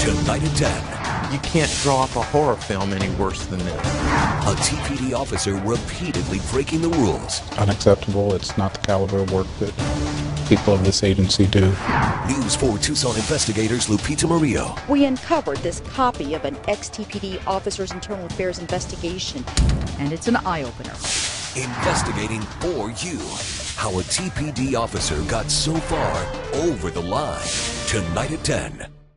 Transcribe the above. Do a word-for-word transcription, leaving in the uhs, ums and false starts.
Tonight at ten. You can't draw up a horror film any worse than this. A T P D officer repeatedly breaking the rules. Unacceptable. It's not the caliber of work that people of this agency do. News four Tucson investigators Lupita Murillo. We uncovered this copy of an ex-T P D officer's internal affairs investigation, and it's an eye-opener. Investigating for you how a T P D officer got so far over the line. Tonight at ten.